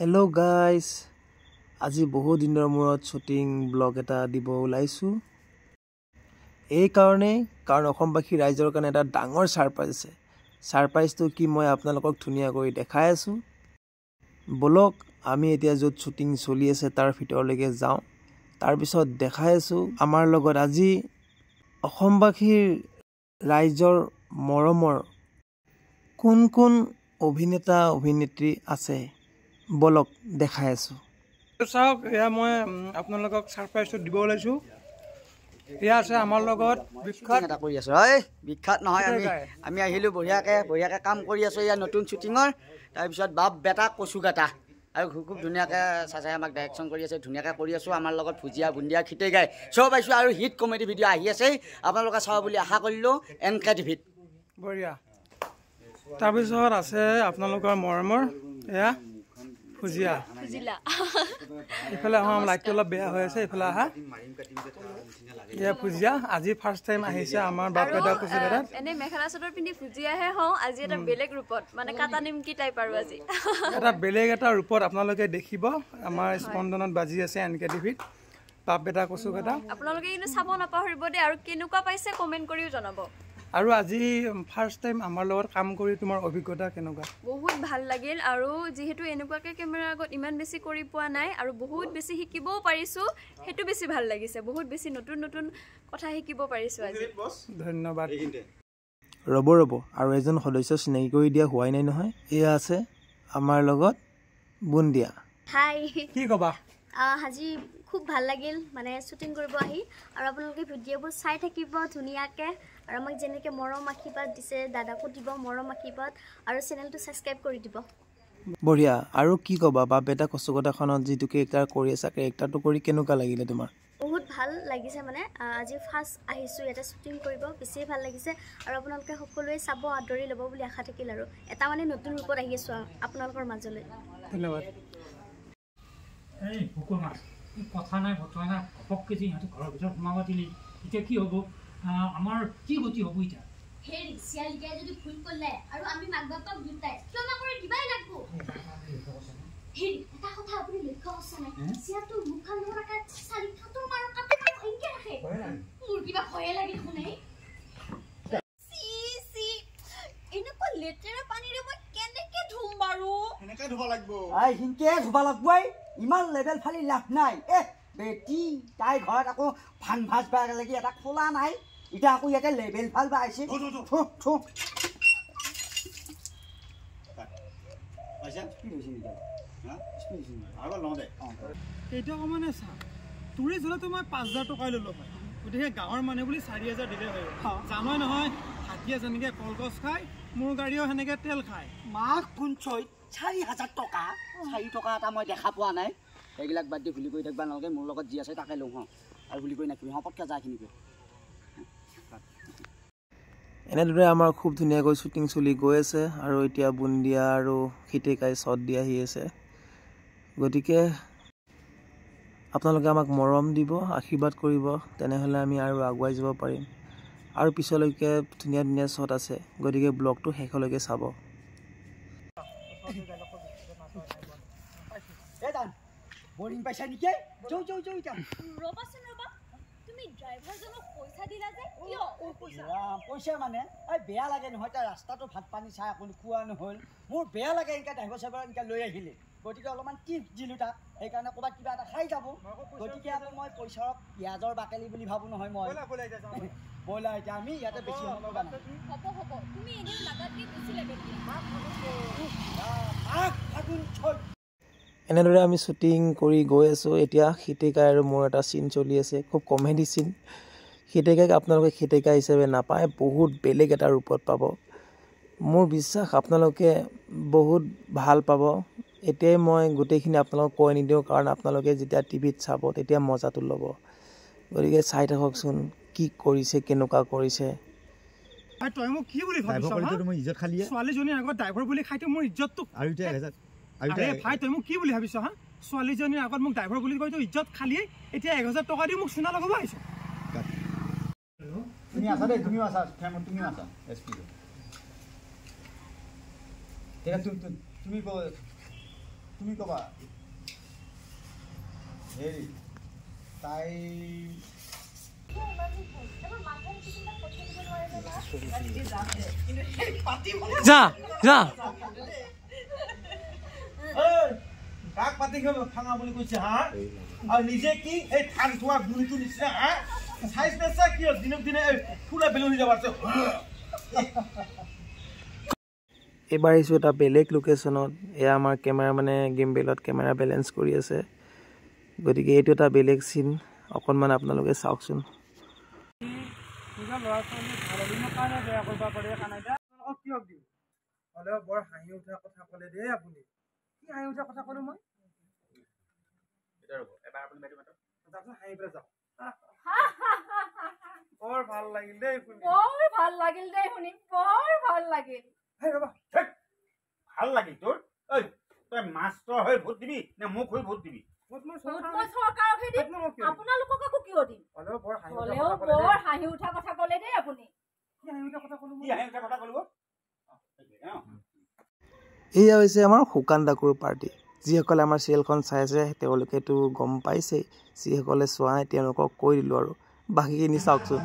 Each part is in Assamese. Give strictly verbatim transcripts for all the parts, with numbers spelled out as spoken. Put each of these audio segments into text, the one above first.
Hello guys, আজি বহু দিনৰ মূৰত শুটিং ব্লগ এটা দিব ওলাইছো। এই কাৰণে কাৰণ অসমবাসী ৰাইজৰ কাৰণে এটা ডাঙৰ সাৰপ্ৰাইজ আছে। সাৰপ্ৰাইজটো কি মই আপোনালোকক ধুনীয়া কৰি দেখাই আছো। বলক আমি এতিয়া য'ত শুটিং চলি আছে তাৰ ভিতৰলৈকে যাওঁ। তাৰ পিছত দেখাই আছো আমাৰ লগত আজি অসমবাসীৰ ৰাইজৰ মৰমৰ কোন কোন অভিনেতা অভিনেত্ৰী আছে। বলক দেখাই আছো। চাওক এয়া মই আপোনালোকক সাৰপ্ৰাইজটো দিব ওলাইছো। এয়া আছে আমাৰ লগত বিখ্যাত এটা কৰি আছো। হয় বিখ্যাত নহয় আমি আমি আহিলো বঢ়িয়াকে বঢ়িয়াকে কাম কৰি আছো এয়া নতুন শুটিঙৰ। তাৰপিছত বাপ বেটা কচু কাটা আৰু খুব ধুনীয়াকে চাচাই আমাক ডাইৰেকশ্যন কৰি আছে। ধুনীয়াকে কৰি আছো আমাৰ লগত ভুজিয়া বুন্দিয়া খিতেই গাই চব পাইছো আৰু হিট কমেডি ভিডিঅ' আহি আছে। আপোনালোকে চাব বুলি আশা কৰিলো এন কে টিভিত। বঢ়িয়া। তাৰপিছত আছে আপোনালোকৰ মৰমৰ এয়া ভুজিয়া এইফালে আমাৰ লাইটটো অলপ বেয়া হৈ আছে। এইফালে আহা এয়া ভুজিয়া আজি ফাৰ্ষ্ট টাইম আহিছে আমাৰ বাপ বেটা কচু কাটাত। এনে মেখেলা চাদৰ পিন্ধি ভুজিয়াহে হওঁ আজি এটা বেলেগ ৰূপত মানে কাটা নিমকি টাইপ আৰু আজি এটা বেলেগ এটা ৰূপত আপোনালোকে দেখিব। আমাৰ স্পন্দনত বাজি আছে এন কে টিভিত বাপ বেটা কচু কাটা। আপোনালোকে কিন্তু চাব নাপাহৰিব দেই আৰু কেনেকুৱা পাইছে কমেন্ট কৰিও জনাব। আৰু আজি ফাৰ্ষ্ট টাইম আমাৰ লগত কাম কৰি তোমাৰ অভিজ্ঞতা কেনেকুৱা? বহুত ভাল লাগিল আৰু যেহেতু এনেকুৱাকে কেমেৰাৰ আগত ইমান বেছি কৰি পোৱা নাই আৰু বহুত বেছি শিকিবও পাৰিছো। হেতু বেছি ভাল লাগিছে। বহুত বেছি নতুন নতুন কথা শিকিব পাৰিছো আজি। ধন্যবাদ। ৰব ৰব আৰু এজন সদস্য চিনাকি কৰি দিয়া হোৱাই নাই নহয়। এয়া আছে আমাৰ লগত বুন্দিয়া। হাই কি কবা? আজি খুব ভাল লাগিল মানে শুটিং কৰিব আহি আৰু আপোনালোকে ভিডিঅ'বোৰ চাই থাকিব ধুনীয়াকে আৰু আমাক যেনেকৈ মৰম আশীৰ্বাদ দিছে দাদাকো দিব মৰম আশীৰ্বাদ আৰু চেনেলটো ছাবস্ক্ৰাইব কৰি দিব। বঢ়িয়া। আৰু কি ক'বা বাপ বেটা কচু কটাখনত যিটো কেৰেক্টাৰ কৰি আছা কেৰেক্টাৰটো কৰি কেনেকুৱা লাগিলে তোমাৰ? বহুত ভাল লাগিছে মানে আজি ফাৰ্ষ্ট আহিছোঁ ইয়াতে শ্বুটিং কৰিব বেছিয়ে ভাল লাগিছে আৰু আপোনালোকে সকলোৱে চাব আদৰি ল'ব বুলি আশা থাকিল আৰু এটা মানে নতুন ৰূপত আহি আছোঁ আপোনালোকৰ মাজলৈ। ধন্যবাদ। এই ভোকৰ মাছ কথা নাই বতৰা নাই ঘপককৈ যে ইহঁতে ঘৰৰ ভিতৰত সোমাব দিলে এতিয়া কি হ'ব? আমাৰ কি গতি হ'ব এতিয়া? হেৰি চিয়ালিকাই যদি ভুল কৰিলে আৰু আমি মাক বাপক দুটাই ক্ষমা কৰি দিবাই লাগিব। হেৰি এটা কথা আপুনি লক্ষ্য কৰিছে নাই? চিয়াটো মুখখন নৰাকে চাৰি খাতৰ মাৰৰ কাপোৰ এনকে ৰাখে। মোৰ কিবা ভয়ে লাগে শুনে। চি চি এনেকুৱা লেতেৰা পানীৰে মই কেনেকে ধুম বাৰু? এনেকে ধুব লাগিব। আই হিনকে ধুব লাগিব। ইমান লেভেল ফালি লাভ নাই। এ বেটি তাই ঘৰত আকৌ ভান ভাজ বাগ লাগি এটা খোলা নাই। এতিয়া আকৌ ইয়াতে লেভেল ফাল বা আহিছে। এইটো মানে চা টুৰিষ্ট হ'লেতো মই পাঁচ হাজাৰ টকাই ল'লো হয়। গতিকে গাঁৱৰ মানুহ বুলি চাৰি হাজাৰ দিলে হয়। জানোই নহয় হাতীয়ে যেনেকে কলগছ খায় মোৰ গাড়ীও সেনেকে তেল খায়। মাক কোনচৈ চাৰি হাজাৰ টকা চাৰি টকা এটা মই দেখা পোৱা নাই। সেইবিলাক বাদ দি ভুলি কৰি থাকিবা নালাগে। মোৰ লগত যি আছে তাকে লওঁ হওঁ আৰু ভুলি কৰি নাকিবি হপতকৈ যাখিনিকৈ। এনেদৰে আমাৰ খুব ধুনীয়াকৈ শ্বুটিং চলি গৈ আছে আৰু এতিয়া বুন্দিয়া আৰু খিতেকাই শ্বট দি আহি আছে। গতিকে আপোনালোকে আমাক মৰম দিব আশীৰ্বাদ কৰিব তেনেহ'লে আমি আৰু আগুৱাই যাব পাৰিম আৰু পিছলৈকে ধুনীয়া ধুনীয়া শ্বট আছে। গতিকে ব্লগটো শেষলৈকে চাব। বৰিং পাইছা নেকি? যৌ যৌ যৌ এতিয়া ৰবাচোন ৰবা তুমি ড্ৰাইভাৰজনক পইচা দিলা যে কিয়? পইচা মানে এই বেয়া লাগে নহয়। তাৰ ৰাস্তাটো ভাত পানী চাই আপুনি খোৱা নহ'ল। মোৰ বেয়া লাগে এনেকৈ ড্ৰাইভাৰ চাইভাৰ এনেকৈ লৈ আহিলে। গতিকে অলপমান টিপছ দিলোঁ তাক। সেইকাৰণে ক'ৰবাত কিবা এটা খাই যাব। গতিকে আকৌ মই পইচাৰ পিঁয়াজৰ বাকলি বুলি ভাবোঁ নহয় মই। ব'লা এতিয়া আমি ইয়াতে বেছি হ'ব হ'ব হ'ব তুমি এনেও লাগাতকৈ বেছি লাগে। এনেদৰে আমি শ্বুটিং কৰি গৈ আছোঁ। এতিয়া খিতেকাই আৰু মোৰ এটা চিন চলি আছে খুব কমেডি চিন। খিতেকাইক আপোনালোকে খিতেকাই হিচাপে নাপায় বহুত বেলেগ এটা ৰূপত পাব। মোৰ বিশ্বাস আপোনালোকে বহুত ভাল পাব। এতিয়াই মই গোটেইখিনি আপোনালোকক কৈ নিদিওঁ কাৰণ আপোনালোকে যেতিয়া টিভিত চাব তেতিয়া মজাটো ল'ব। গতিকে চাই থাককচোন কি কৰিছে কেনেকুৱা কৰিছে। তই মোক কি বুলি ভাবিছ? ছোৱালীজনীৰ আগত ড্ৰাইভাৰ বুলি খাইতো মোৰ ইজ্জতটো আৰু আৰে ভাই তই মোক কি বুলি ভাবিছ? হা ছোৱালীজনীৰ আগত মোক ড্ৰাইভাৰ বুলি কৈ তো ইজ্জত খালিয়ে এতিয়া এক হাজাৰ টকা দি মোক চুনা লগাব আহিছ। তুমি আছা দেই তুমিও আছা তুমি আছা এছ পি তুমি তুমি কবা হেৰি তাই যা যা কাক পাতি ভাঙা বুলি কৈছে হা আৰু নিজে কি এই ধান থোৱা গুৰিটো নিচিনা হা চাইজ নেচা কি দিনক দিনে ফুলা বেলুন হৈ যাব আছে এবাৰ আহিছোঁ এটা বেলেগ লোকেশ্যনত এয়া আমাৰ কেমেৰা মানে গেমবেলত কেমেৰা বেলেঞ্চ কৰি আছে গতিকে এইটো এটা বেলেগ চিন অকণমান আপোনালোকে চাওকচোন ল'ৰা ছোৱালী ভাল দিনৰ কাৰণে বেয়া কৰিব পাৰে কানাইদা কিয় দিম হ'লেও বৰ হাঁহি উঠা কথা ক'লে দেই আপুনি কি হাঁহি উঠা কথা ক'লো মই এবাৰ আপুনি বাইদেউ মাতক তাৰপিছত হাঁহি পেলাই যাওক বৰ ভাল লাগিল দেই শুনি বৰ ভাল লাগিল দেই শুনি বৰ ভাল লাগিল হে ৰবা ভাল লাগিল তোৰ ঐ তই মাষ্টৰ হৈ ভোট দিবি নে মোক হৈ ভোট দিবি আপোনালোকক আকৌ কিয় দিম হ'লেও বৰ হাঁহি উঠা কথা ক'লে দেই আপুনি কি হাঁহি উঠা কথা ক'লো কি হাঁহি উঠা কথা ক'লো এয়া হৈছে আমাৰ শুকান ডাকুৰ পাৰ্টি যিসকলে আমাৰ চিৰিয়েলখন চাই আছে তেওঁলোকেতো গম পাইছেই যিসকলে চোৱা নাই তেওঁলোকক কৈ দিলোঁ আৰু বাকীখিনি চাওকচোন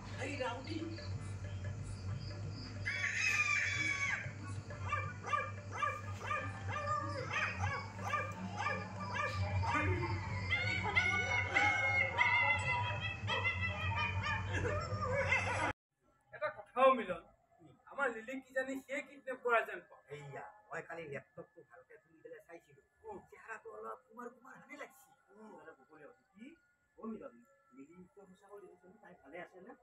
এটা কথাও মিলন আমাৰ লিলিক কি জানি সেই কিডনেপ কৰা যেন এইয়া মই কালি লেপটপটো ভালকে খুলি পেলাই চাইছিলো চেহাৰাটো অলপ কুমাৰ কুমাৰ হানি লাগিছে কি অ মিলন লিলিকটো সঁচাকৈ দেখিছো তাই ভালে আছে নে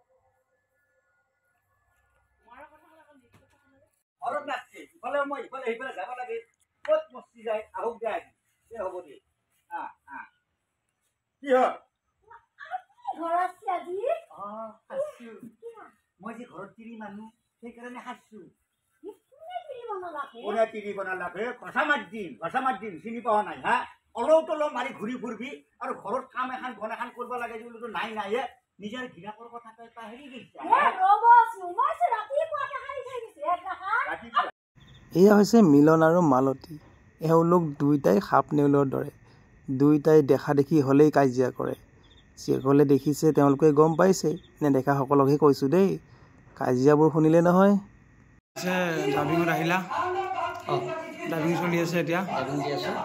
তোমাৰ কথা ঘৰত নাচছে ইফালে মই ইফালে সিফালে যাব লাগে ক'ত মস্তি যায় আহক যায় দে হ'ব দে আ আ কি হয় ঘৰত আজি অ হাসু মই যে ঘৰত তিৰি মানুহ সেইকাৰণে হাসু কোনে তিৰি বনালাকে কথা মাত দিম কথা মাত দিম চিনি পোৱা নাই হা অলপ তলপ মাৰি ঘূৰি ফুৰিবি আৰু ঘৰত কাম এখন ঘন এখন কৰিব লাগে বোলো নাই নাই নিজৰ গিৰাকৰ কথা তই পাহৰি গৈছা এয়া হৈছে মিলন আৰু মালতী এওঁলোক দুয়োটাই সাপ নেউলৰ দৰে দুয়োটাই দেখা দেখি হ'লেই কাজিয়া কৰে যিসকলে দেখিছে তেওঁলোকে গম পাইছে নেদেখাসকলকহে কৈছোঁ দেই কাজিয়াবোৰ শুনিলে নহয় ডাবিঙত আহিলা অঁ ডাবিং চলি আছে এতিয়া ডাবিং দি আছোঁ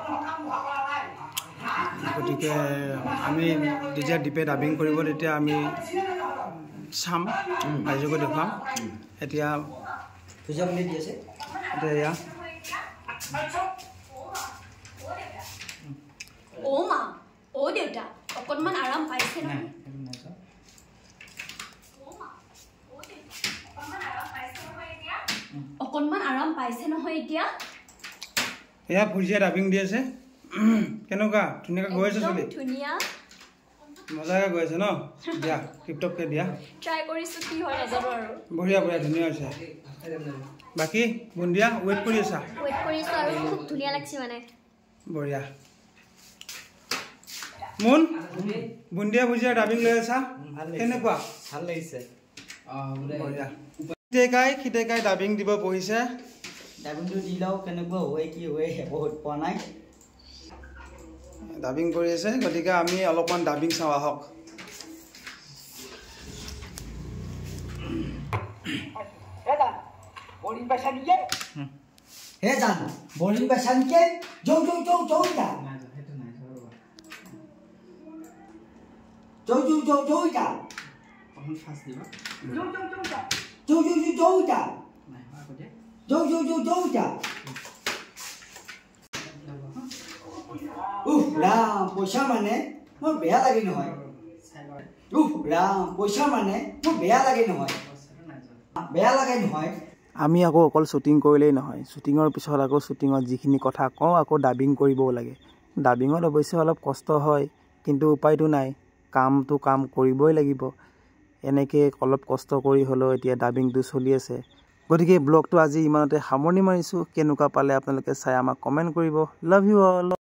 গতিকে আমি যেতিয়া দ্বীপে ডাবিং কৰিব তেতিয়া আমি চাম ৰাইজকো দেখুৱাম এতিয়া পূজা বুলি দি আছে এতিয়া এয়া অ মা অ দেউতা অকণমান আৰাম পাইছে নহয় অকণমান আৰাম পাইছে নহয় এতিয়া এয়া ভুজিয়া ডাবিং দি আছে কেনেকুৱা ধুনীয়াকৈ গৈ আছে চলি ধুনীয়া মজাকৈ গৈ আছে ন দিয়া টিপটপকৈ দিয়া ট্ৰাই কৰিছোঁ কি হয় নাজানো আৰু বঢ়িয়া বঢ়িয়া ধুনীয়া হৈছে বাকী বুন্দিয়া ৱেইট কৰি আছা ৱেইট কৰিছোঁ আৰু খুব ধুনীয়া লাগিছে মানে বঢ়িয়া মুন বুন্দিয়া ভুজিয়া ডাবিং লৈ আছা কেনেকুৱা ভাল লাগিছে বঢ়িয়া খিটেকাই খিটেকাই ডাবিং দিব বহিছে ডাবিংটো দি লওঁ কেনেকুৱা হয় কি হয় বহুত পোৱা নাই ডাবিং কৰি আছে গতিকে আমি অলপমান ডাবিং চাওঁ আহক হে জান বৰিং পাইছা নেকি যৌ যৌ যৌ যৌ যা যৌ যৌ যৌ যৌ যা যৌ যৌ যৌ যা যৌ যৌ যৌ যৌ যা যৌ যৌ যৌ যৌ যা উফ ৰাম পইচা মানে মোৰ বেয়া লাগে নহয় উফ ৰাম পইচা মানে মোৰ বেয়া লাগে নহয় বেয়া লাগে নহয় আমি আকৌ অকল শ্বুটিং কৰিলেই নহয় শ্বুটিঙৰ পিছত আকৌ শ্বুটিঙত যিখিনি কথা কওঁ আকৌ ডাবিং কৰিবও লাগে ডাবিঙত অৱশ্যে অলপ কষ্ট হয় কিন্তু উপায়টো নাই কামটো কাম কৰিবই লাগিব এনেকৈ অলপ কষ্ট কৰি হ'লেও এতিয়া ডাবিংটো চলি আছে গতিকে ব্লগটো আজি ইমানতে সামৰণি মাৰিছোঁ কেনেকুৱা পালে আপোনালোকে চাই আমাক কমেণ্ট কৰিব লাভ ইউ অল